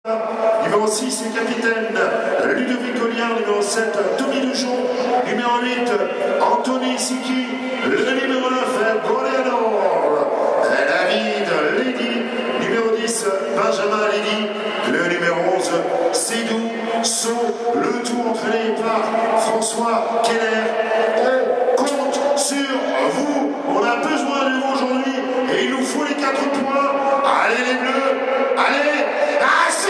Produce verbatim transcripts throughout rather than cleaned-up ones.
Numéro six, c'est capitaine Ludovic Colliard. Numéro sept, Tommy Dujon. Numéro huit, Anthony Siki. Le numéro neuf, Boléano. David Ledy. Numéro dix, Benjamin Ledy. Le numéro onze, Sédou Saut. Le tout entraîné par François Keller. On compte sur vous. On a besoin de vous aujourd'hui et il nous faut les quatre points. Allez les Bleus, allez, Racing!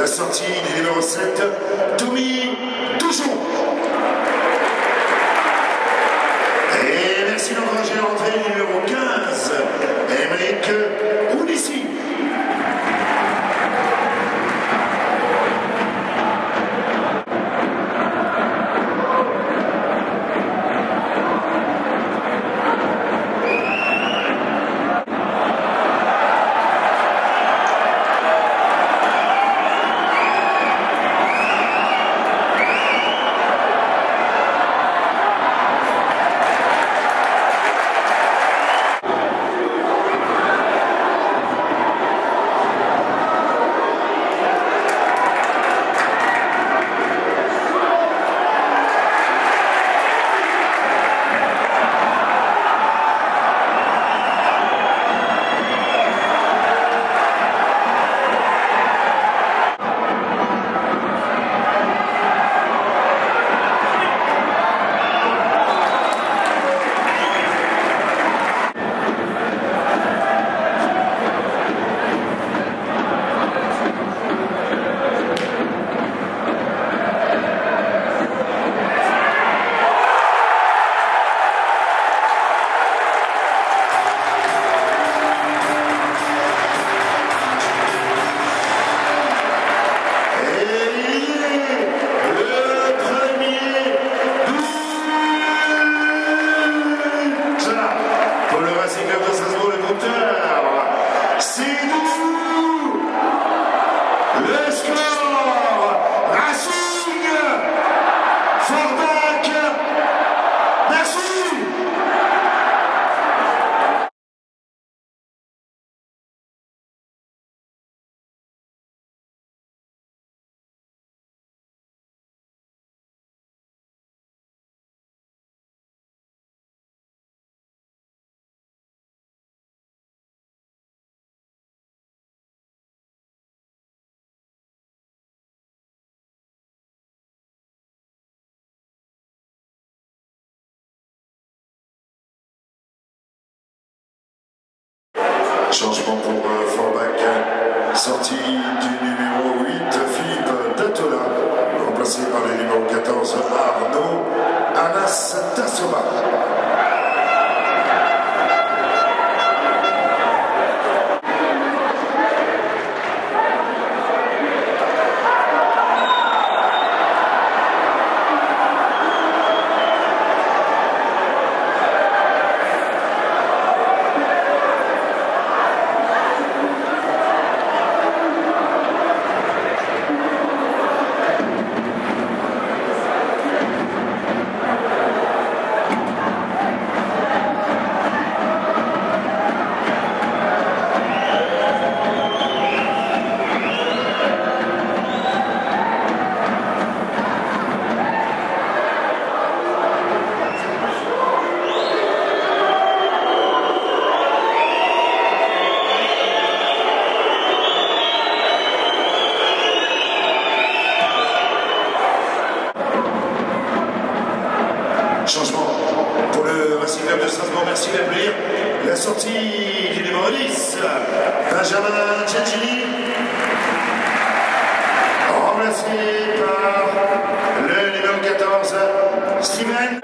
la sortie du numéro sept, Tommy Touchon. Et merci d'encourager l'entrée du numéro quinze, Émeric Ounissi. Changement pour euh, Forbach, sortie du numéro huit, Philippe Datola, remplacé par le numéro quatorze, Arnaud Anas Tassova. Changement pour le Racing Club de Strasbourg, merci d'appeler. La sortie du numéro dix, Benjamin Tchatchini, remplacé par le numéro quatorze, Steven.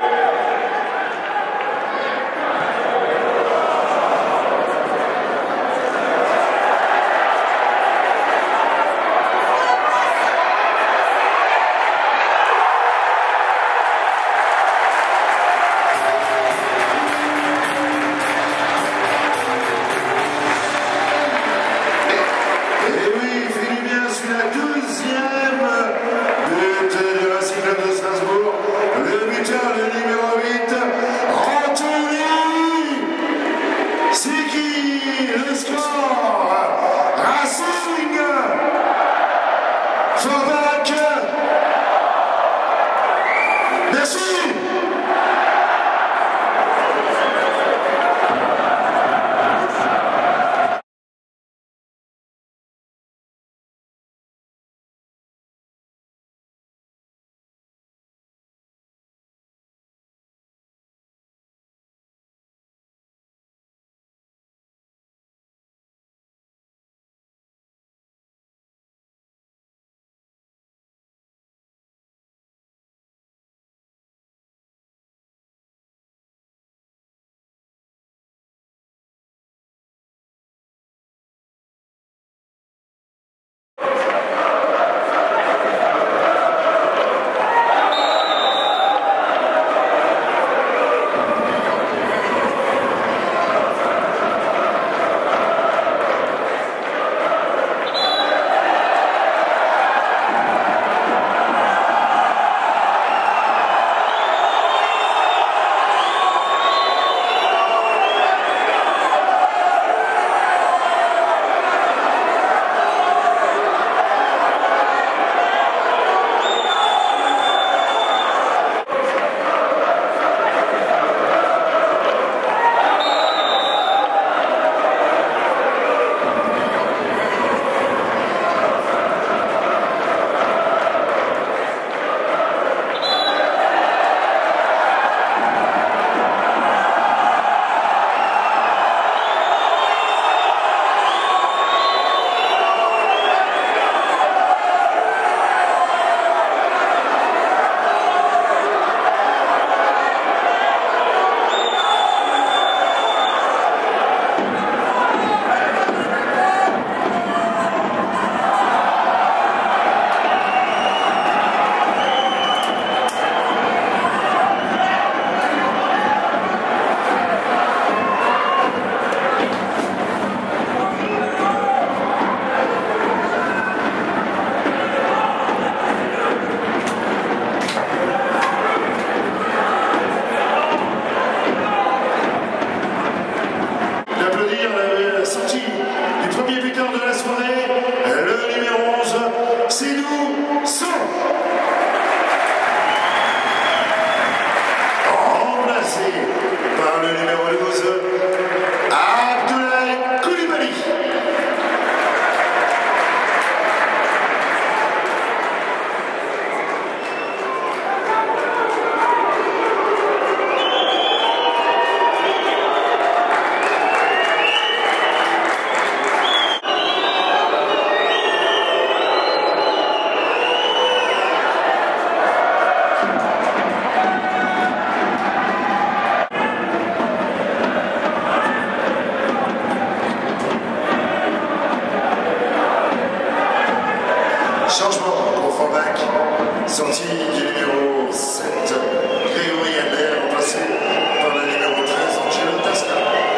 au Forbach, sortie du numéro sept, Grégory Albert, remplacé par le numéro treize, Angelo Tasca.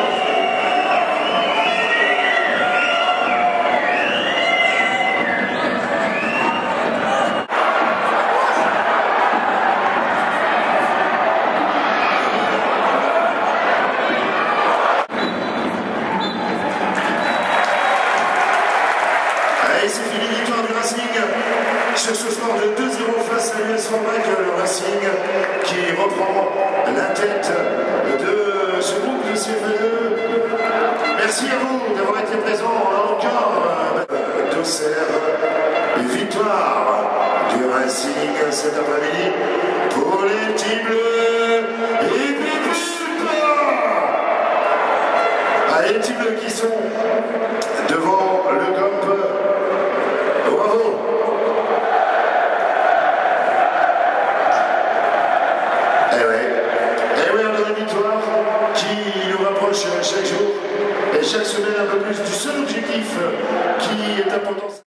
Et c'est fini, victoire du Racing sur ce score de deux zéro face à l'U S Forbach, le Racing qui reprend la tête de ce groupe de C F deux. Merci à vous d'avoir été présents encore d'Auxerre. Victoire du Racing cet après-midi pour les petits bleus et ah, les petits bleus qui sont devant le G O P. Bravo! Eh oui, eh oui, on a une victoire qui nous rapproche chaque jour et chaque semaine un peu plus du seul objectif qui est important.